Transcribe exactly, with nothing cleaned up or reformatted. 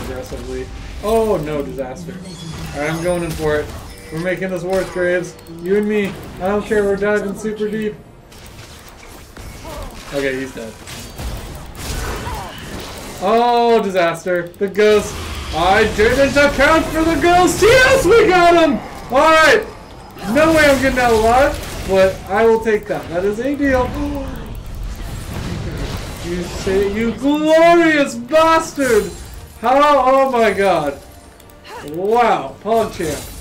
aggressively. Oh no, disaster. Alright, I'm going in for it. We're making this worth, Graves. You and me. I don't care, we're diving super deep. Okay, he's dead. Oh, disaster. The ghost. I didn't account for the ghost. Yes, we got him! Alright. No way I'm getting out alive, but I will take that. That is a deal. You say, you glorious bastard! How? Oh my god. Wow. PogChamp.